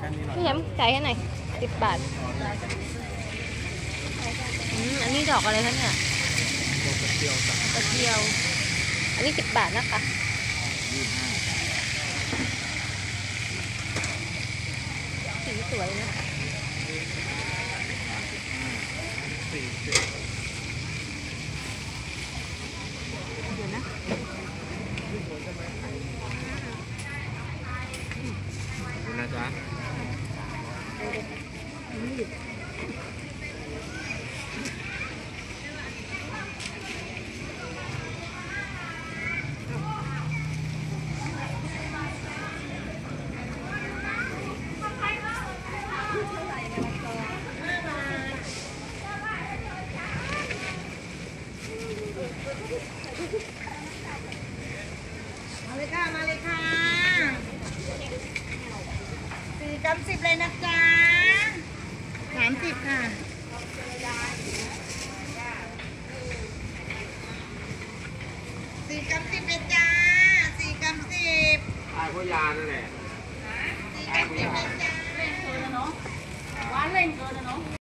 พี่แชมป์จ่ายให้หน่อย10 บาทอันนี้ดอกอะไรคะเนี่ยดอกกระเจียวจ้ะกระเจียวอันนี้10 บาทนะคะสีสวยนะเดี๋ยวนะคุณนะจ๊ะมาเลยค่ะมาเลยค่ะ4 กรัม 10เลยนะจ๊ะ30ค่ะ4 กรัม 10เลยจ้า4 กรัม 10 ไอ้พยานั่นแหละ 4 กรัม 10เลยจ้าเล่นเกินนะเนาะหวานเล่นเกินนะเนาะ